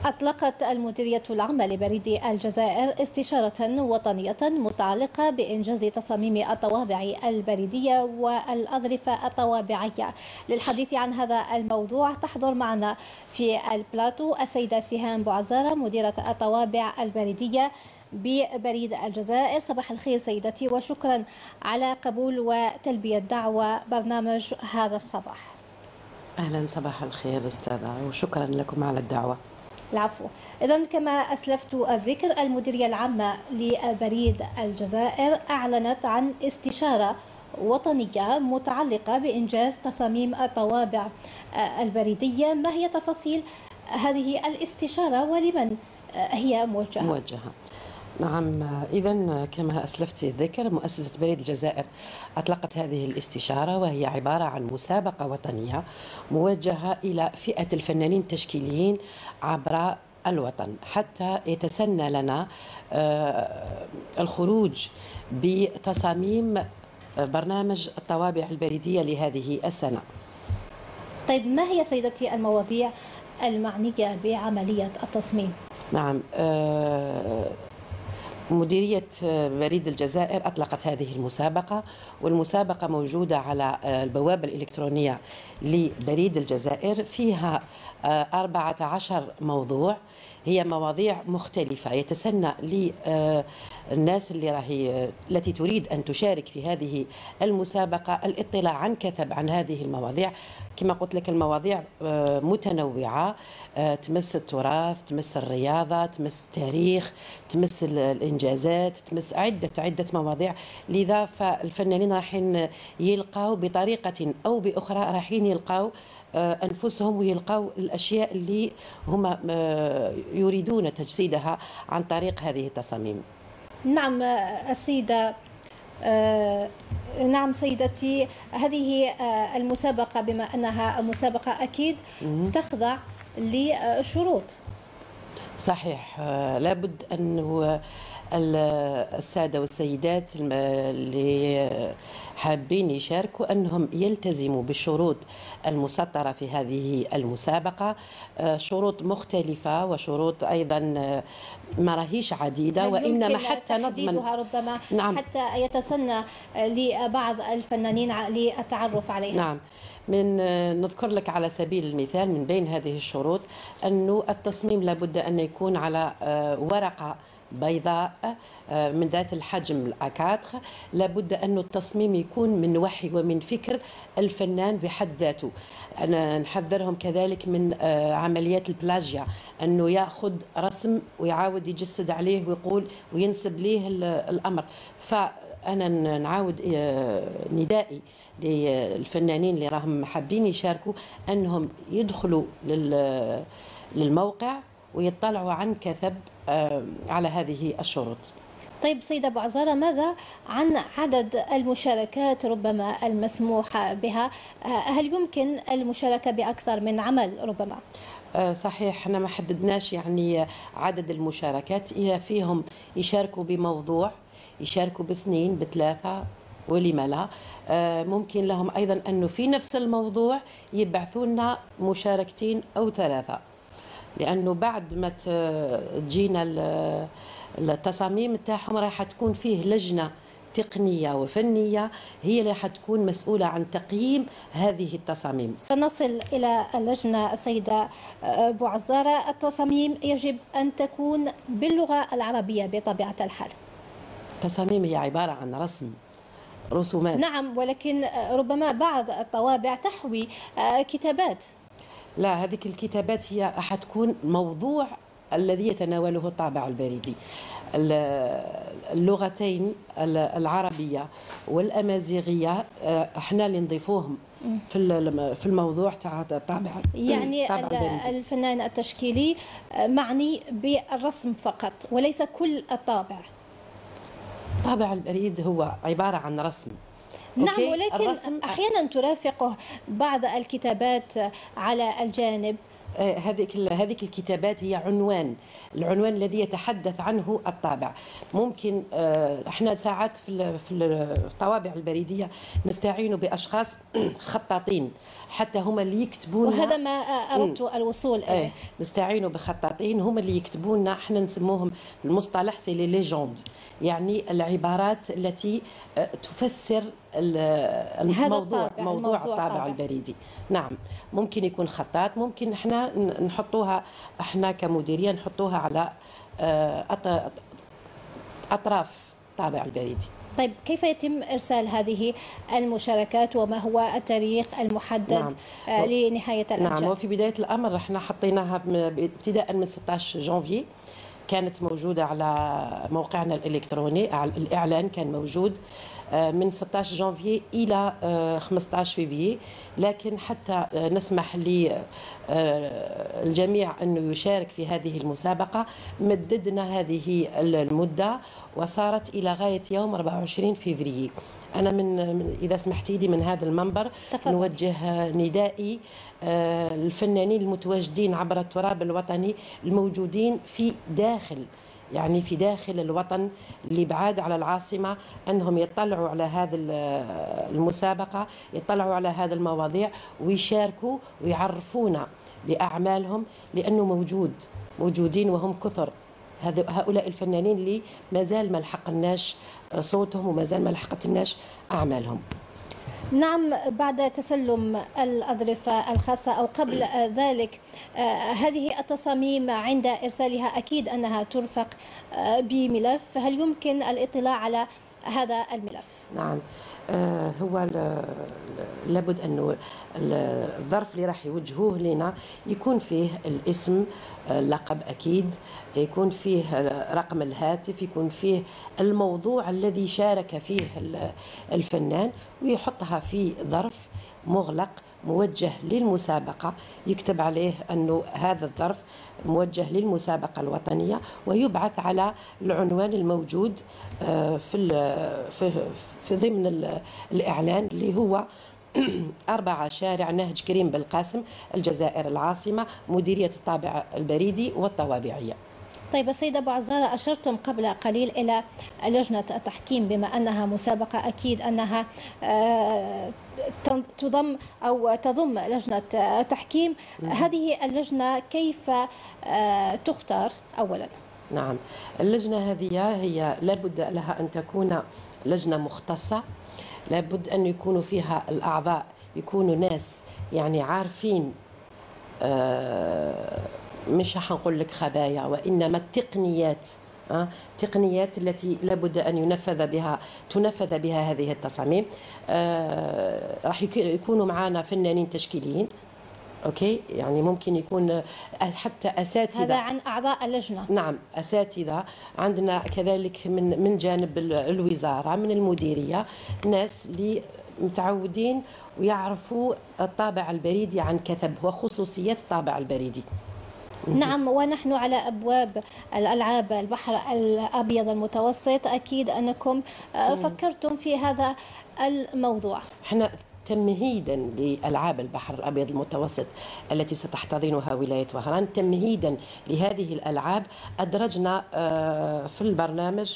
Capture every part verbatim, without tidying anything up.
أطلقت المديرية العامة لبريد الجزائر استشارة وطنية متعلقة بإنجاز تصاميم الطوابع البريدية والأظرفة الطوابعية. للحديث عن هذا الموضوع تحضر معنا في البلاتو السيدة سهام بوعزارة مديرة الطوابع البريدية ببريد الجزائر. صباح الخير سيدتي، وشكرا على قبول وتلبية دعوة برنامج هذا الصباح. أهلا، صباح الخير أستاذة، وشكرا لكم على الدعوة. العفو. إذن كما أسلفت الذكر، المديرية العامة لبريد الجزائر أعلنت عن استشارة وطنية متعلقة بإنجاز تصاميم الطوابع البريدية. ما هي تفاصيل هذه الاستشارة ولمن هي موجهة؟ موجهة نعم، إذا كما أسلفت الذكر، مؤسسة بريد الجزائر أطلقت هذه الاستشارة، وهي عبارة عن مسابقة وطنية موجهة إلى فئة الفنانين التشكيليين عبر الوطن، حتى يتسنى لنا الخروج بتصاميم برنامج الطوابع البريدية لهذه السنة. طيب، ما هي سيدتي المواضيع المعنية بعملية التصميم؟ نعم، مديرية بريد الجزائر أطلقت هذه المسابقة، والمسابقة موجودة على البوابة الإلكترونية لبريد الجزائر. فيها أربعة عشر موضوع، هي مواضيع مختلفة. يتسنى للناس اللي راهي التي تريد أن تشارك في هذه المسابقة الاطلاع عن كثب عن هذه المواضيع. كما قلت لك، المواضيع متنوعة، تمس التراث، تمس الرياضة، تمس التاريخ، تمس الإنجازات، تمس عدة عدة مواضيع. لذا فالفنانين راحين يلقاو بطريقة أو بأخرى، راحين يلقاو أنفسهم ويلقاو الأشياء اللي هم يريدون تجسيدها عن طريق هذه التصاميم. نعم السيدة آه نعم سيدتي، هذه آه المسابقة بما أنها مسابقة أكيد تخضع لشروط. صحيح، آه لابد أن السادة والسيدات اللي حابين يشاركوا أنهم يلتزموا بالشروط المسطرة في هذه المسابقة. شروط مختلفة وشروط أيضا ما راهيش عديدة، وإنما حتى نضمن ربما نعم. حتى يتسنى لبعض الفنانين للتعرف عليها. نعم، من نذكر لك على سبيل المثال من بين هذه الشروط أنه التصميم لابد أن يكون على ورقة بيضاء من ذات الحجم الأكادخ. لابد أن التصميم يكون من وحي ومن فكر الفنان بحد ذاته. أنا نحذرهم كذلك من عمليات البلاجيا، أنه يأخذ رسم ويعاود يجسد عليه ويقول وينسب ليه الأمر. فأنا نعاود ندائي للفنانين اللي راهم حابين يشاركوا أنهم يدخلوا للموقع ويطلعوا عن كثب على هذه الشروط. طيب سيدة بوعزارة، ماذا عن عدد المشاركات ربما المسموح بها؟ هل يمكن المشاركة بأكثر من عمل ربما؟ صحيح، احنا ما حددناش يعني عدد المشاركات، إذا فيهم يشاركوا بموضوع، يشاركوا باثنين بثلاثة، ولما لا. ممكن لهم أيضا أنه في نفس الموضوع يبعثوا لنا مشاركتين أو ثلاثة، لأنه بعد ما تجينا التصاميم تاعهم راح تكون فيه لجنة تقنية وفنية هي اللي حتكون مسؤولة عن تقييم هذه التصاميم. سنصل إلى اللجنة السيدة بوعزارة. التصاميم يجب أن تكون باللغة العربية بطبيعة الحال. التصاميم هي عبارة عن رسم، رسومات. نعم، ولكن ربما بعض الطوابع تحوي كتابات. لا، هذه الكتابات هي حتكون موضوع الذي يتناوله الطابع البريدي. اللغتين العربية والأمازيغية احنا اللي نضيفوهم في في الموضوع تاع الطابع. يعني الفنان التشكيلي معني بالرسم فقط وليس كل الطابع. طابع البريد هو عبارة عن رسم. نعم، ولكن أحيانا ترافقه بعض الكتابات على الجانب هذيك هذيك الكتابات هي عنوان، العنوان الذي يتحدث عنه الطابع. ممكن احنا ساعات في في الطوابع البريديه نستعين باشخاص خطاطين حتى هم اللي يكتبون، وهذا ما اردت الوصول اليه. نستعين بخطاطين هم اللي يكتبون لنا، احنا نسموهم المصطلح سي لي ليجوند، يعني العبارات التي تفسر الموضوع موضوع الطابع البريدي. نعم، ممكن يكون خطاط، ممكن احنا نحطوها احنا كمديريه نحطوها على اطراف الطابع البريدي. طيب كيف يتم إرسال هذه المشاركات وما هو التاريخ المحدد نعم. لنهاية الأنجاز؟ نعم، وفي بداية الأمر احنا حطيناها ابتداء من ستة عشر جانفي، كانت موجودة على موقعنا الإلكتروني، الإعلان كان موجود من ستة عشر جانفي إلى خمسة عشر فيفري، لكن حتى نسمح للجميع أنه يشارك في هذه المسابقة مددنا هذه المدة وصارت إلى غاية يوم أربعة وعشرين فيفري. أنا من إذا سمحتي لي من هذا المنبر تفضل. نوجه ندائي الفنانين المتواجدين عبر التراب الوطني الموجودين في داخل يعني في داخل الوطن اللي بعاد على العاصمة، أنهم يطلعوا على هذه المسابقة، يطلعوا على هذه المواضيع ويشاركوا ويعرفونا بأعمالهم، لأنه موجود موجودين وهم كثر هؤلاء الفنانين اللي ما زال ما لحقناش صوتهم وما زال ما لحقتناش أعمالهم. نعم، بعد تسلم الأظرفة الخاصة أو قبل ذلك هذه التصاميم عند إرسالها أكيد أنها ترفق بملف، هل يمكن الاطلاع على هذا الملف؟ نعم، هو لابد أنه الظرف اللي راح يوجهوه لنا يكون فيه الاسم، اللقب أكيد، يكون فيه رقم الهاتف، يكون فيه الموضوع الذي شارك فيه الفنان، ويحطها في ظرف مغلق موجه للمسابقة، يكتب عليه أنه هذا الظرف موجه للمسابقة الوطنية، ويبعث على العنوان الموجود في في في ضمن الإعلان اللي هو أربعة شارع نهج كريم بالقاسم، الجزائر العاصمة، مديرية الطابع البريدي والطوابعية. طيب السيدة أبو عزارة، أشرتم قبل قليل إلى لجنة التحكيم، بما أنها مسابقة أكيد أنها تضم أو تضم لجنة تحكيم، هذه اللجنة كيف تختار أولا؟ نعم، اللجنة هذه هي لابد لها أن تكون لجنة مختصة، لابد أن يكونوا فيها الأعضاء يكونوا ناس يعني عارفين، مش حنقول لك خبايا، وإنما التقنيات، أه؟ التقنيات التي لابد أن ينفذ بها تنفذ بها هذه التصاميم. أه راح يكونوا معنا فنانين تشكيليين، أوكي، يعني ممكن يكون حتى أساتذة. هذا عن أعضاء اللجنة. نعم، أساتذة عندنا كذلك من من جانب الوزارة، من المديرية، ناس اللي متعودين ويعرفوا الطابع البريدي عن كثب وخصوصيات الطابع البريدي. نعم، ونحن على أبواب الألعاب البحر الأبيض المتوسط، أكيد أنكم فكرتم في هذا الموضوع. احنا تمهيدا لألعاب البحر الأبيض المتوسط التي ستحتضنها ولاية وهران، تمهيدا لهذه الألعاب أدرجنا في البرنامج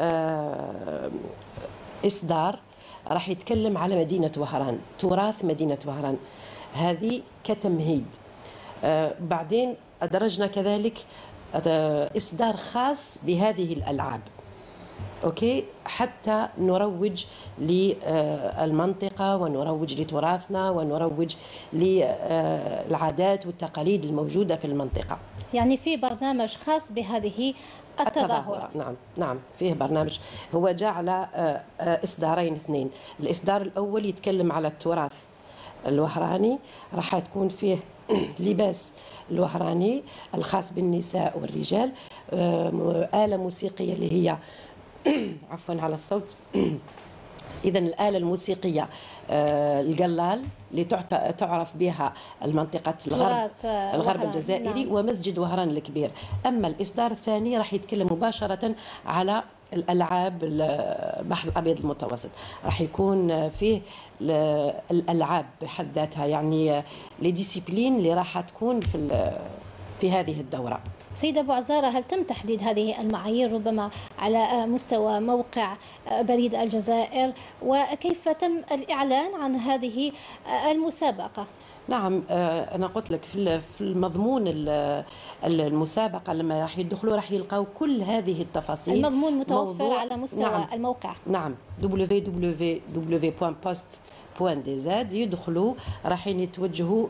إصدار راح يتكلم على مدينة وهران، تراث مدينة وهران، هذه كتمهيد. بعدين أدرجنا كذلك إصدار خاص بهذه الألعاب، أوكي، حتى نروج للمنطقة ونروج لتراثنا ونروج للعادات والتقاليد الموجودة في المنطقة. يعني في برنامج خاص بهذه التظاهرة. نعم نعم، فيه برنامج، هو جاء على إصدارين اثنين. الإصدار الأول يتكلم على التراث الوهراني، راح تكون فيه لباس الوهراني الخاص بالنساء والرجال، آلة موسيقية اللي هي عفوا على الصوت إذا الآلة الموسيقية القلال اللي تعرف بها المنطقة الغرب الغرب الجزائري، نعم. ومسجد وهران الكبير. أما الإصدار الثاني راح يتكلم مباشرة على الألعاب البحر الأبيض المتوسط، راح يكون فيه الألعاب بحد ذاتها، يعني لي ديسيبلين اللي راح تكون في في هذه الدورة. سيدة أبو عزارة، هل تم تحديد هذه المعايير ربما على مستوى موقع بريد الجزائر، وكيف تم الإعلان عن هذه المسابقة؟ نعم، أنا قلت لك في المضمون المسابقة لما راح يدخلوا راح يلقاو كل هذه التفاصيل. المضمون متوفر على مستوى نعم الموقع. نعم دبليو دبليو دبليو بوان بوست بوان دي زاد. يدخلوا راحين يتوجهوا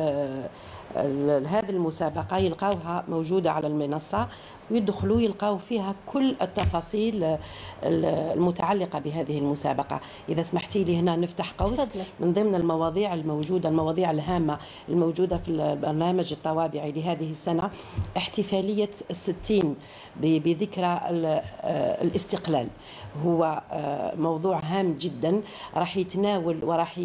هذه المسابقة، يلقاوها موجودة على المنصة، ويدخلوا يلقاو فيها كل التفاصيل المتعلقة بهذه المسابقة. إذا سمحتي لي هنا نفتح قوس تفضل. من ضمن المواضيع الموجودة، المواضيع الهامة الموجودة في البرنامج الطوابعي لهذه السنة، احتفالية الستين بذكرى الاستقلال. هو موضوع هام جدا، راح يتناول وراح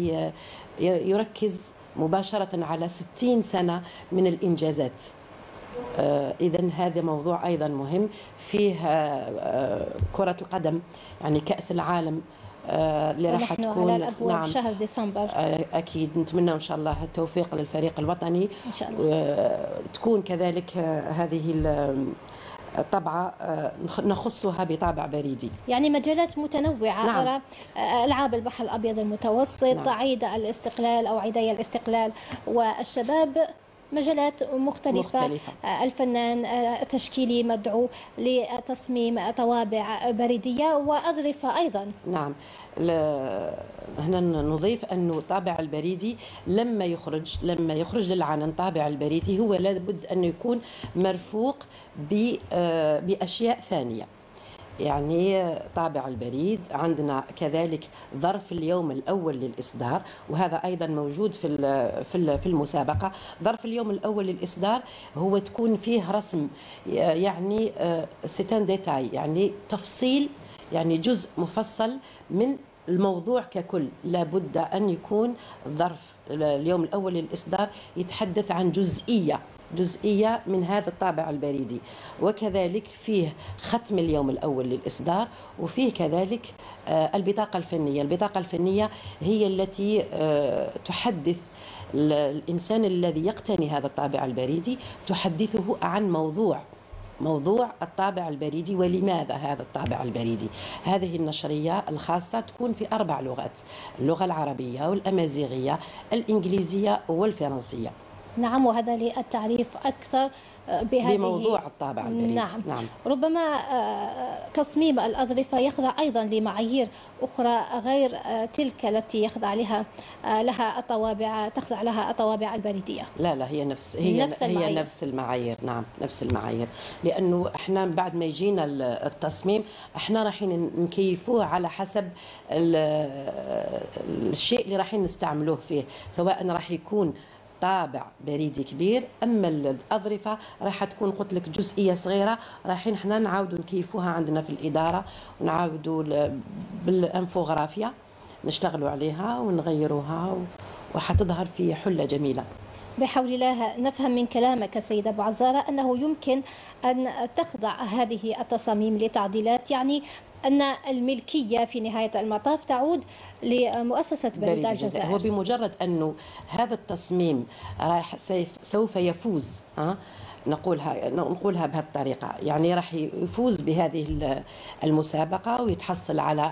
يركز مباشرة على ستين سنة من الإنجازات. آه إذن هذا موضوع أيضا مهم. فيه آه كرة القدم، يعني كأس العالم آه اللي راح تكون على الأبواب نعم شهر ديسمبر. آه أكيد نتمنى إن شاء الله التوفيق للفريق الوطني إن شاء الله. آه تكون كذلك آه هذه طبعة نخصها بطابع بريدي، يعني مجالات متنوعة. نعم. أرى ألعاب البحر الأبيض المتوسط، نعم. عيد الاستقلال أو عيدي الاستقلال والشباب، مجالات مختلفة, مختلفة. الفنان التشكيلي مدعو لتصميم طوابع بريدية وأظرفة أيضا. نعم، هنا نضيف أنه طابع البريدي لما يخرج لما يخرج للعلن طابع البريدي هو لابد أن يكون مرفوق بأشياء ثانية. يعني طابع البريد عندنا كذلك ظرف اليوم الأول للإصدار، وهذا أيضا موجود في في المسابقة. ظرف اليوم الأول للإصدار هو تكون فيه رسم، يعني سيتان ديتاي، يعني تفصيل، يعني جزء مفصل من الموضوع ككل. لابد أن يكون ظرف اليوم الأول للإصدار يتحدث عن جزئية جزئية من هذا الطابع البريدي، وكذلك فيه ختم اليوم الأول للإصدار، وفيه كذلك البطاقة الفنية. البطاقة الفنية هي التي تحدث الإنسان الذي يقتني هذا الطابع البريدي، تحدثه عن موضوع موضوع الطابع البريدي ولماذا هذا الطابع البريدي. هذه النشرية الخاصة تكون في أربع لغات: اللغة العربية والأمازيغية، الإنجليزية والفرنسية. نعم، وهذا للتعريف أكثر بهذه بموضوع الطابع البريدي. نعم. نعم. ربما تصميم الأظرفة يخضع أيضا لمعايير أخرى غير تلك التي يخضع لها لها الطوابع تخضع لها الطوابع البريدية. لا لا هي نفس هي نفس هي المعايير. نفس المعايير. نعم نفس المعايير، لأنه احنا بعد ما يجينا التصميم احنا رايحين نكيفوه على حسب الشيء اللي رايحين نستعملوه فيه، سواء راح يكون طابع بريدي كبير، اما الاظرفه راح تكون قلت لك جزئيه صغيره، رايحين احنا نعاودوا نكيفوها عندنا في الاداره، ونعاودوا بالانفوغرافيا نشتغلوا عليها ونغيروها، وحتظهر في حله جميله. بحول الله. نفهم من كلامك سيدة أبو عزارة أنه يمكن أن تخضع هذه التصاميم لتعديلات، يعني أن الملكية في نهاية المطاف تعود لمؤسسة بريد الجزائر. وبمجرد أنه هذا التصميم راح سوف يفوز، ها نقولها نقولها بهذه الطريقة، يعني راح يفوز بهذه المسابقة ويتحصل على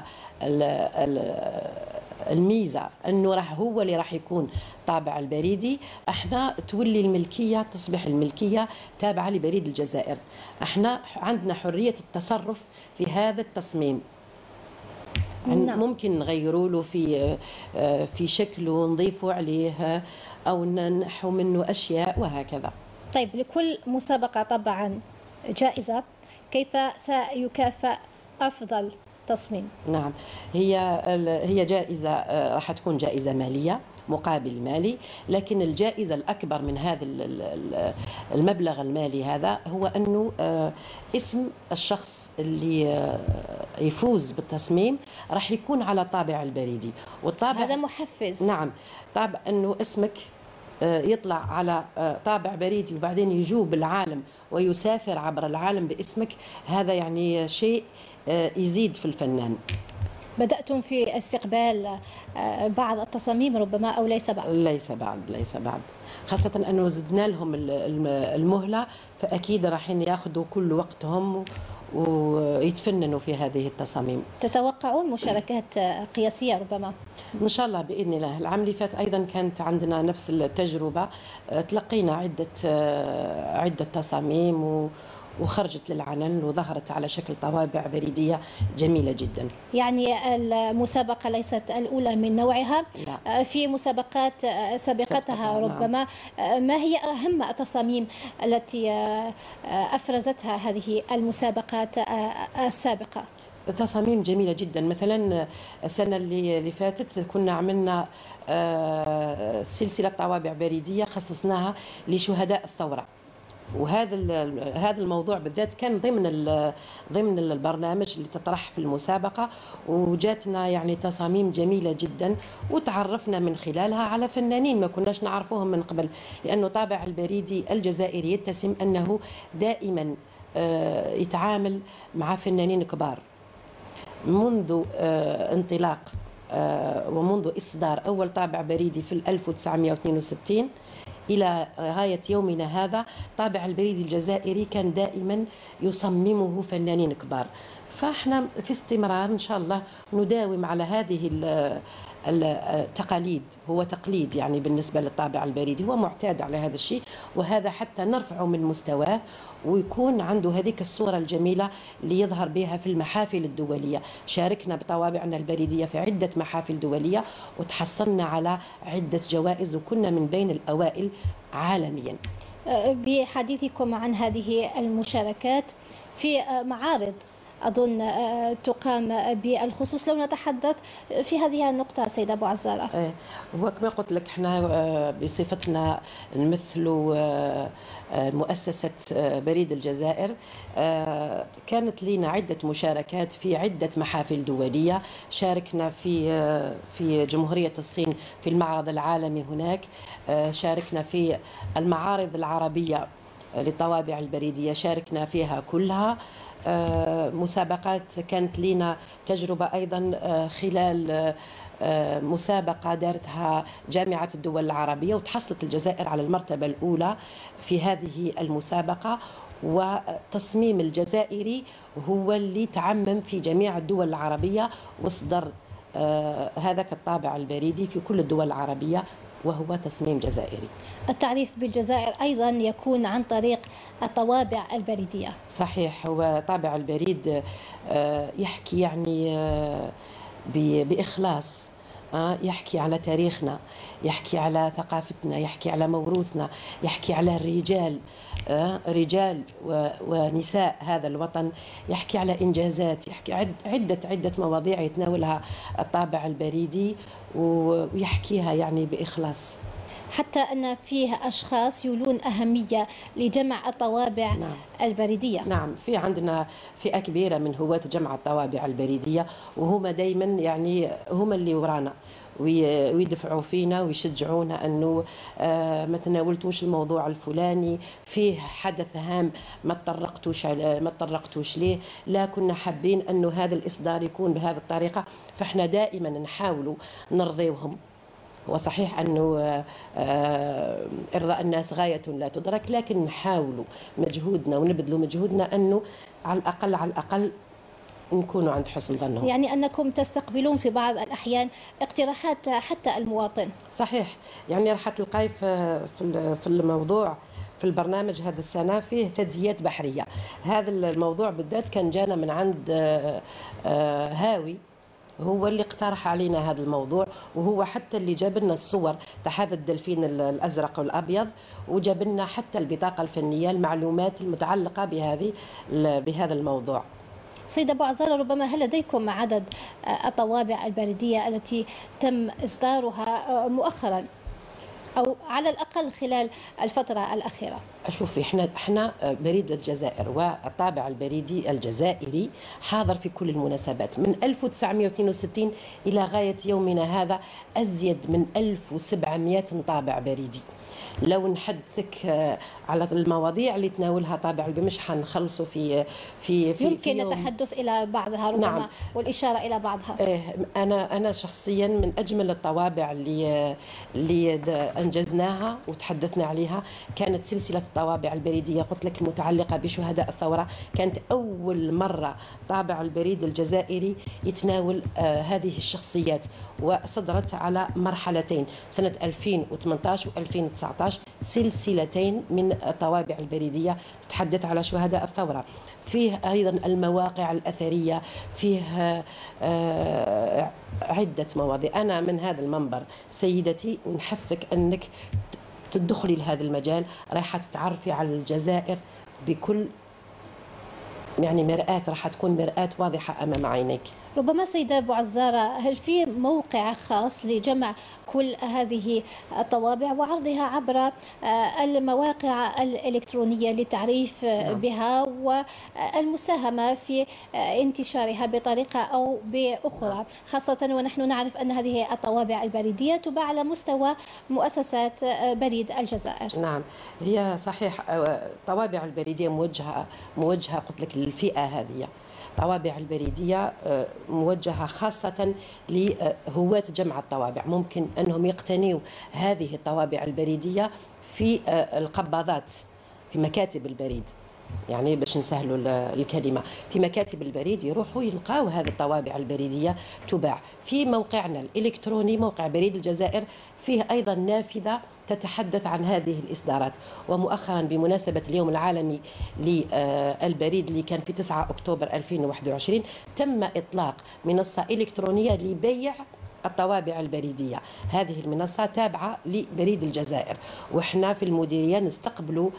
الميزة أنه راح هو اللي راح يكون طابع البريدي، احنا تولي الملكية تصبح الملكية تابعة لبريد الجزائر. احنا عندنا حرية التصرف في هذا التصميم. نعم. ممكن نغيروا له في في شكله ونضيفوا عليه أو ننحو منه أشياء وهكذا. طيب، لكل مسابقة طبعا جائزة، كيف سيكافئ أفضل تصميم؟ نعم، هي هي جائزة راح تكون جائزة مالية، مقابل مالي، لكن الجائزة الأكبر من هذا المبلغ المالي هذا هو أنه اسم الشخص اللي يفوز بالتصميم راح يكون على طابع البريدي، والطابع هذا محفز. نعم، طابع أنه اسمك يطلع على طابع بريدي وبعدين يجوب العالم ويسافر عبر العالم باسمك، هذا يعني شيء يزيد في الفنان. بدأتم في استقبال بعض التصاميم ربما أو ليس بعد؟ ليس بعد ليس بعد خاصة أنه زدنا لهم المهلة، فأكيد راحين ياخذوا كل وقتهم ويتفننوا في هذه التصاميم. تتوقعون مشاركات قياسية ربما؟ إن شاء الله بإذن الله. العام اللي فات أيضا كانت عندنا نفس التجربة، تلقينا عدة عدة تصاميم و وخرجت للعلن وظهرت على شكل طوابع بريدية جميلة جدا. يعني المسابقة ليست الأولى من نوعها. لا. في مسابقات سابقتها ربما. نعم. ما هي أهم التصاميم التي أفرزتها هذه المسابقات السابقة؟ تصاميم جميلة جدا. مثلا السنة اللي فاتت كنا عملنا سلسلة طوابع بريدية خصصناها لشهداء الثورة، وهذا هذا الموضوع بالذات كان ضمن ضمن البرنامج اللي تطرح في المسابقه، وجاتنا يعني تصاميم جميله جدا، وتعرفنا من خلالها على فنانين ما كناش نعرفوهم من قبل، لانه طابع البريدي الجزائري يتسم انه دائما يتعامل مع فنانين كبار. منذ انطلاق ومنذ إصدار أول طابع بريدي في ألف وتسعمئة واثنين وستين إلى غاية يومنا هذا، طابع البريدي الجزائري كان دائما يصممه فنانين كبار. فاحنا في استمرار إن شاء الله نداوم على هذه التقاليد. هو تقليد يعني بالنسبة للطابع البريدي، هو معتاد على هذا الشيء، وهذا حتى نرفعه من مستواه ويكون عنده هذيك الصورة الجميلة اللي يظهر بها في المحافل الدولية. شاركنا بطوابعنا البريدية في عدة محافل دولية وتحصلنا على عدة جوائز، وكنا من بين الأوائل عالميا. بحديثكم عن هذه المشاركات في معارض أظن تقام بالخصوص، لو نتحدث في هذه النقطة سيدة أبو عزالة. إيه، وكما قلت لك احنا بصفتنا نمثل مؤسسة بريد الجزائر، كانت لنا عدة مشاركات في عدة محافل دولية. شاركنا في في جمهورية الصين في المعرض العالمي هناك، شاركنا في المعارض العربية للطوابع البريدية، شاركنا فيها كلها. مسابقات كانت لنا تجربة أيضا خلال مسابقة دارتها جامعة الدول العربية، وتحصلت الجزائر على المرتبة الأولى في هذه المسابقة، وتصميم الجزائري هو اللي تعمم في جميع الدول العربية، واصدر هذاك الطابع البريدي في كل الدول العربية، وهو تصميم جزائري. التعريف بالجزائر أيضا يكون عن طريق الطوابع البريدية. صحيح، هو طابع البريد يحكي يعني بإخلاص، يحكي على تاريخنا، يحكي على ثقافتنا، يحكي على موروثنا، يحكي على الرجال، رجال ونساء هذا الوطن، يحكي على إنجازات، يحكي عدة عدة مواضيع يتناولها الطابع البريدي ويحكيها يعني بإخلاص. حتى أن فيه أشخاص يولون أهمية لجمع الطوابع. نعم. البريدية. نعم، في عندنا فئة كبيرة من هواة جمع الطوابع البريدية، وهم دايما يعني هم اللي ورانا ويدفعوا فينا ويشجعونا أنه ما تناولتوش الموضوع الفلاني، فيه حدث هام ما تطرقتوش ما تطرقتوش ليه، لا كنا حابين أنه هذا الإصدار يكون بهذه الطريقة. فإحنا دائما نحاولوا نرضيهم. وصحيح أنه إرضاء الناس غاية لا تدرك، لكن نحاولوا مجهودنا ونبذلوا مجهودنا أنه على الأقل على الأقل نكونوا عند حسن ظنهم. يعني أنكم تستقبلون في بعض الأحيان اقتراحات حتى المواطن. صحيح، يعني راح تلقاي في في الموضوع في البرنامج هذا السنة فيه ثدييات بحرية. هذا الموضوع بالذات كان جانا من عند هاوي، هو اللي اقترح علينا هذا الموضوع، وهو حتى اللي جاب لنا الصور تاع هذا الدلفين الازرق والابيض، وجاب لنا حتى البطاقه الفنيه، المعلومات المتعلقه بهذه بهذا الموضوع. سيدة أبو عزالة، ربما هل لديكم عدد الطوابع البريدية التي تم إصدارها مؤخرا أو على الأقل خلال الفترة الأخيرة؟ شوفي، احنا احنا بريد الجزائر والطابع البريدي الجزائري حاضر في كل المناسبات من ألف وتسعمئة واثنين وستين إلى غاية يومنا هذا، أزيد من ألف وسبعمئة طابع بريدي. لو نحدثك على المواضيع اللي تناولها طابع البريد مش حنخلصوا في في في يمكن في التحدث الى بعضها ربما. نعم. والاشاره الى بعضها. انا انا شخصيا من اجمل الطوابع اللي اللي انجزناها وتحدثنا عليها كانت سلسله الطوابع البريديه، قلت لك المتعلقه بشهداء الثوره. كانت اول مره طابع البريد الجزائري يتناول آه هذه الشخصيات، وصدرت على مرحلتين سنه ألفين وثمانية عشر وألفين وتسعة عشر، سلسلتين من الطوابع البريديه تتحدث على شهداء الثوره. فيه ايضا المواقع الاثريه، فيه آه عده مواضيع. انا من هذا المنبر سيدتي نحثك انك تدخلي لهذا المجال، راح تتعرفي على الجزائر بكل يعني مرآة، راح تكون مرآة واضحة أمام عينيك. ربما سيدة أبو عزارة، هل في موقع خاص لجمع كل هذه الطوابع وعرضها عبر المواقع الإلكترونية للتعريف نعم. بها والمساهمة في انتشارها بطريقة أو بأخرى نعم. خاصة ونحن نعرف أن هذه الطوابع البريدية تباع على مستوى مؤسسات بريد الجزائر؟ نعم، هي صحيح الطوابع البريدية موجهة موجهة قلت لك للفئة هذه. الطوابع البريدية موجهة خاصة لهواة جمع الطوابع، ممكن أنهم يقتنيوا هذه الطوابع البريدية في القباضات في مكاتب البريد، يعني باش نسهلوا الكلمة في مكاتب البريد يروحوا يلقاو هذه الطوابع البريدية تباع. في موقعنا الإلكتروني موقع بريد الجزائر فيه أيضا نافذة تتحدث عن هذه الإصدارات. ومؤخرا بمناسبة اليوم العالمي للبريد اللي كان في تسعة أكتوبر ألفين وواحد وعشرين تم إطلاق منصة إلكترونية لبيع الطوابع البريدية. هذه المنصة تابعة لبريد الجزائر، وإحنا في المديرية نستقبلوا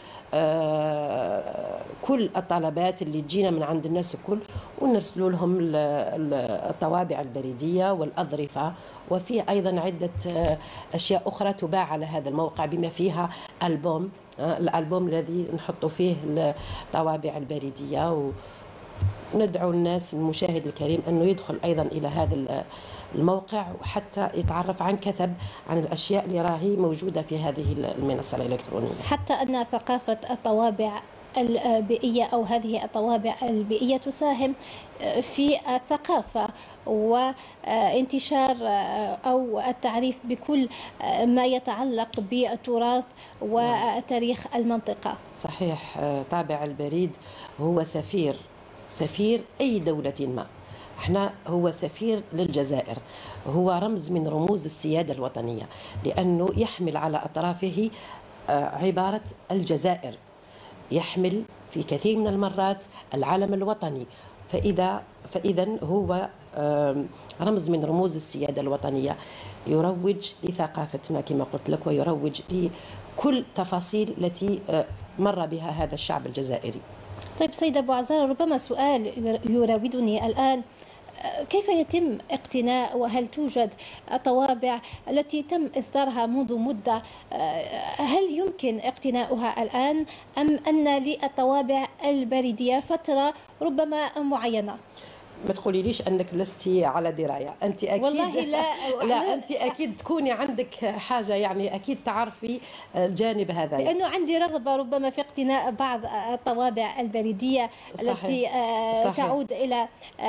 كل الطلبات اللي تجينا من عند الناس الكل ونرسلوا لهم الطوابع البريدية والأظرفة. وفيه أيضا عدة أشياء أخرى تباع على هذا الموقع بما فيها ألبوم الألبوم الذي نحط فيه الطوابع البريدية. وندعو الناس المشاهد الكريم أنه يدخل أيضا إلى هذا الموقع وحتى يتعرف عن كثب عن الأشياء اللي راهي موجودة في هذه المنصة الإلكترونية. حتى أن ثقافة الطوابع البيئية أو هذه الطوابع البيئية تساهم في الثقافة وانتشار أو التعريف بكل ما يتعلق بالتراث وتاريخ المنطقة. صحيح، طابع البريد هو سفير سفير أي دولة ما. احنا هو سفير للجزائر، هو رمز من رموز السيادة الوطنية، لأنه يحمل على أطرافه عبارة الجزائر، يحمل في كثير من المرات العلم الوطني. فإذا فإذا هو رمز من رموز السيادة الوطنية، يروج لثقافتنا كما قلت لك، ويروج لكل تفاصيل التي مر بها هذا الشعب الجزائري. طيب سيدة أبو عزارة، ربما سؤال يراودني الآن، كيف يتم اقتناء وهل توجد الطوابع التي تم إصدارها منذ مدة، هل يمكن اقتناؤها الآن أم أن للطوابع البريدية فترة ربما معينة؟ ما تقوليليش انك لستي على درايه، انت اكيد والله لا لا انت اكيد تكوني عندك حاجه، يعني اكيد تعرفي الجانب هذا، لانه عندي رغبه ربما في اقتناء بعض الطوابع البريديه صحيح. التي صحيح. تعود الى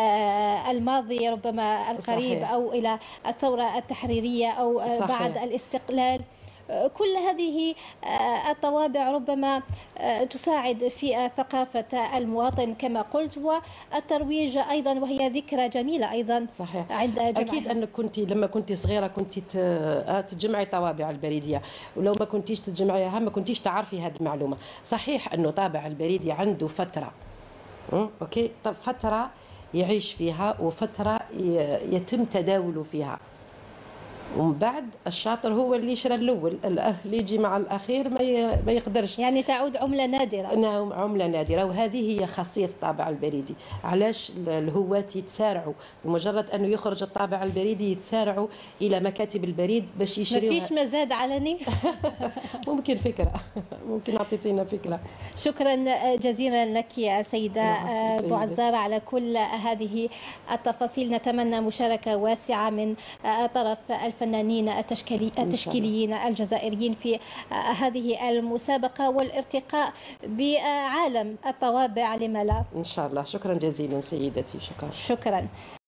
الماضي ربما القريب صحيح. او الى الثوره التحريريه او صحيح. بعد الاستقلال. كل هذه الطوابع ربما تساعد في ثقافة المواطن كما قلت، والترويج أيضا، وهي ذكرى جميلة أيضا صحيح. عند جمعها. أكيد أنك كنت لما كنت صغيرة كنت تجمعي طوابع البريدية، ولو ما كنتيش تجمعيها ما كنتيش تعرفي هذه المعلومة. صحيح أنه طابع البريدي عنده فترة أوكي، طب فترة يعيش فيها وفترة يتم تداوله فيها، ومن بعد الشاطر هو اللي يشرى الاول، اللي يجي مع الاخير ما يقدرش، يعني تعود عمله نادره. نعم، عمله نادره. وهذه هي خاصيه الطابع البريدي. علاش الهواة يتسارعوا بمجرد انه يخرج الطابع البريدي يتسارعوا الى مكاتب البريد باش يشريوا؟ ما فيش مزاد علني؟ ممكن فكره، ممكن اعطيتينا فكره. شكرا جزيلا لك يا سيده أبو عزارة على كل هذه التفاصيل. نتمنى مشاركه واسعه من طرف الفنانين التشكيلي التشكيليين الجزائريين في هذه المسابقة والارتقاء بعالم الطوابع، لما لا؟ إن شاء الله. شكرا جزيلا سيدتي. شكرا. شكرا.